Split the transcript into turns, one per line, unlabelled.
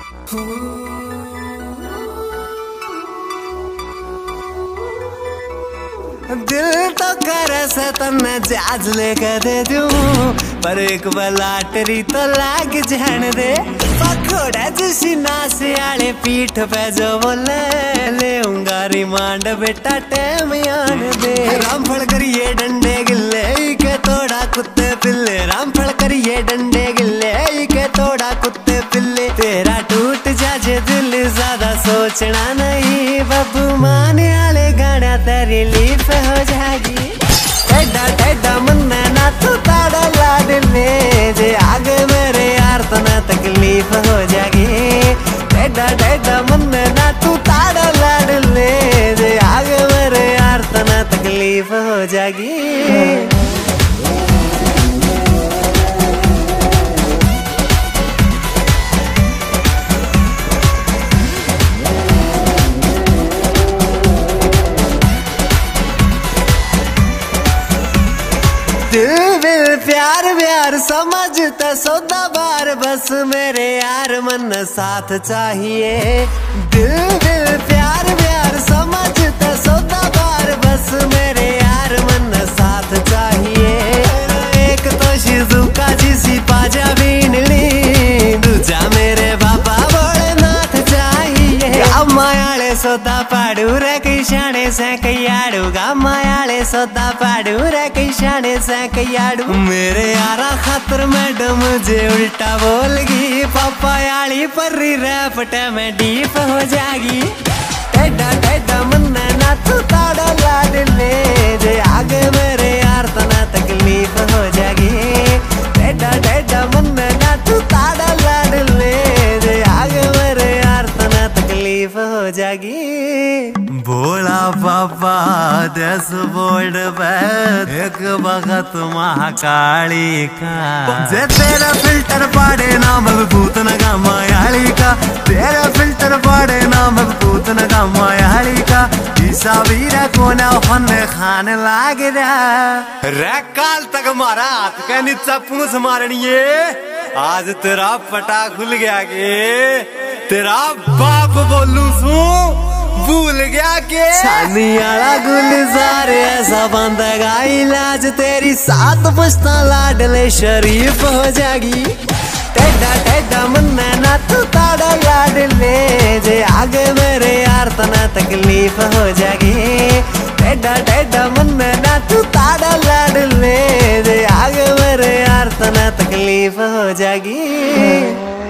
दिल तो करे से तन्ने जाज लेके दे दूं, पर एक बलाटरी तो लाग जान दे। पकोड़ा जैसी नासे आले पीठ पे जो बोले लेऊंगा रिमांड बेटा टाइम आन दे। रामफल करिए डंडे गिल्ले के तोड़ा कुत्ते पिल्ले, रामफल करिए डंडे गिल्ले के तोड़ा कुत्ते पिल्ले। तेरा टूट जाजे दिल ज्यादा सोचना नहीं, बब्बू माने आले गाना तेरी लीफ हो जाएगी। टेढ़ा टेढ़ा मुन्ना ना तू ताड़ा लाड ले, जे आगे मेरे यार तो ना तकलीफ हो जाएगी। टेढ़ा टेढ़ा मुन्ना ना तू ताड़ा लाड ले, जे आगे मेरे यार तो ना तकलीफ हो जाएगी। दिल प्यार व्यार समझता सौदा बार, बस मेरे यार मन साथ चाहिए। दिल प्यार व्यार समझता सौदा बार, बस मेरे यार मन साथ चाहिए। एक तो शिजुका जिसी पाजा बीनली, दूजा मेरे बाबा भोलेनाथ चाहिए। मायाले सोदा पाड़ू रे किशाने से कयाड़ू, गा मायाले सोदा पाड़ू रे किशाने से कयाड़ू। मेरे यारा खातर मैडम जे उल्टा बोलगी, पापा याली पर्री रैपटे में डीप हो जाएगी। टेढ़ा टेढ़ा मुन्ना ना तू ताड़ा लाड ले, जे आगे मेरे यार तो ना तकलीफ हो जाएगी। टेढ़ा टेढ़ा मुन्ना ना तू ताड़ा लाड ले, जे आगे मेरे यार तो ना तकलीफ हो जाएगी। भोला बाबा डैशबोर्ड पे एक वक्त महाकाली का, जे तेरा फिल्टर पाड़े ना मजबूत नगा मायाली का। तेरा फिल्टर पाड़े ना मजबूत नगा मायाली का। ईसा वीरा को ना फन खान लाग रहा रे। काल तक मारा हाथ के नीचा पूंछ मारनी है, आज तेरा पटा खुल गया के तेरा बाप बोलू सू भूल गया के। छानियाला गुलजार ऐसा बंदेगा इलाज, तेरी सात पुश्ता लाडले शरीफ हो जाएगी। टेढ़ा टेढ़ा मुन्ना ना तू ताड़ा लाड ले, जे आगे मेरे यार तो ना तकलीफ हो जाएगी। टेढ़ा टेढ़ा मुन्ना ना तू ताड़ा लाड ले, जे आगे मेरे यार तो ना तकलीफ हो जाएगी।